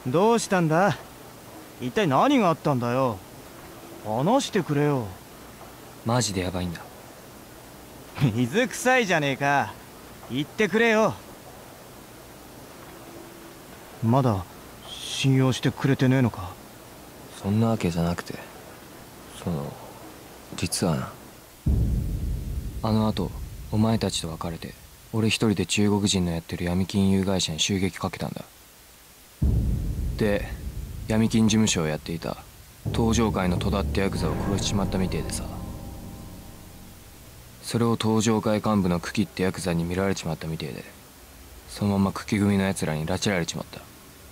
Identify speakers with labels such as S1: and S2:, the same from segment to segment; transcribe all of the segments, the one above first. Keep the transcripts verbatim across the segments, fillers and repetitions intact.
S1: どうしたんだ？一体何があったんだよ。話してくれよ。
S2: マジでやばいんだ。
S1: 水臭いじゃねえか。言ってくれよ。まだ信用してくれてねえのか？
S2: そんなわけじゃなくて、その実はな、あの後お前たちと別れて俺一人で中国人のやってる闇金融会社に襲撃かけたんだ。で闇金事務所をやっていた東上会の戸田ってヤクザを殺しちまったみてえでさ、それを東上会幹部の久喜ってヤクザに見られちまったみてえで、そのまま久喜組のやつらに拉致られちまった。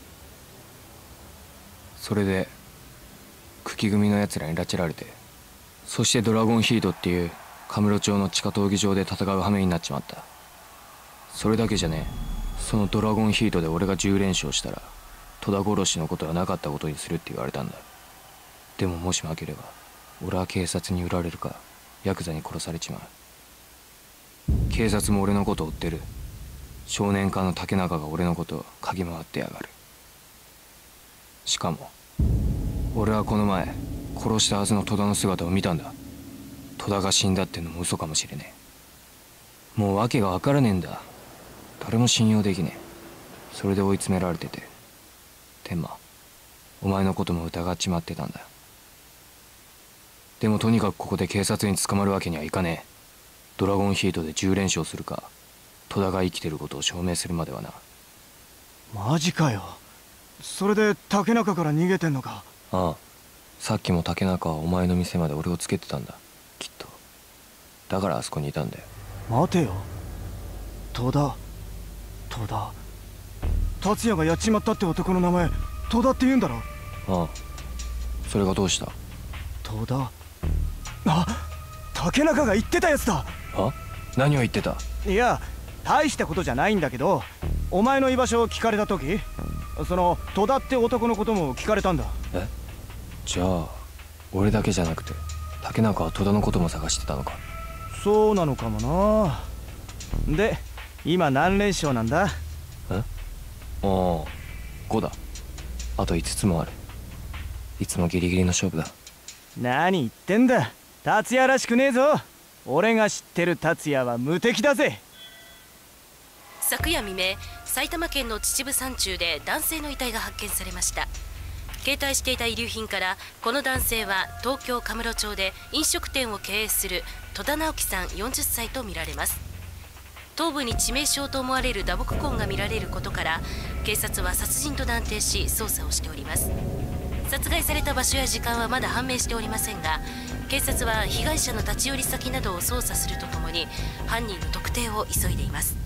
S2: それで久喜組のやつらに拉致られて、そしてドラゴンヒートっていうカムロ町の地下闘技場で戦う羽目になっちまった。それだけじゃねえ。そのドラゴンヒートで俺がじゅう連勝したら戸田殺しのことはなかったことにするって言われたんだ。でももし負ければ俺は警察に売られるかヤクザに殺されちまう。警察も俺のことを追ってる。少年課の竹中が俺のことを嗅ぎ回ってやがる。しかも俺はこの前殺したはずの戸田の姿を見たんだ。戸田が死んだってのも嘘かもしれねえ。もう訳が分からねえんだ。誰も信用できねえ。それで追い詰められてて、天馬お前のことも疑っちまってたんだ。でもとにかくここで警察に捕まるわけにはいかねえ。ドラゴンヒートでじゅう連勝するか戸田が生きてることを証明するまではな。
S1: マジかよ。それで竹中から逃げてんのか？
S2: ああ、さっきも竹中はお前の店まで俺をつけてたんだ、きっと。だからあそこにいたんだよ。
S1: 待てよ。戸田戸田達也がやっちまったって男の名前戸田って言うんだろ？
S2: ああ、それがどうした？
S1: 戸田、あ、竹中が言ってたやつだ。
S2: あ？何を言ってた？
S1: いや大したことじゃないんだけど、お前の居場所を聞かれた時、その戸田って男のことも聞かれたんだ。
S2: え？じゃあ俺だけじゃなくて竹中は戸田のことも探してたのか？
S1: そうなのかもな。で今何連勝なんだ？
S2: え？ああ、ごだ。あといつつもある。いつもギリギリの勝負だ。
S1: 何言ってんだ。達也らしくねえぞ。俺が知ってる達也は無敵だぜ。
S3: 昨夜未明、埼玉県の秩父山中で男性の遺体が発見されました。携帯していた遺留品からこの男性は東京カムロ町で飲食店を経営する戸田直樹さんよんじゅっさいとみられます。頭部に致命傷と思われる打撲痕が見られることから警察は殺人と断定し捜査をしております。殺害された場所や時間はまだ判明しておりませんが、警察は被害者の立ち寄り先などを捜査するとともに犯人の特定を急いでいます。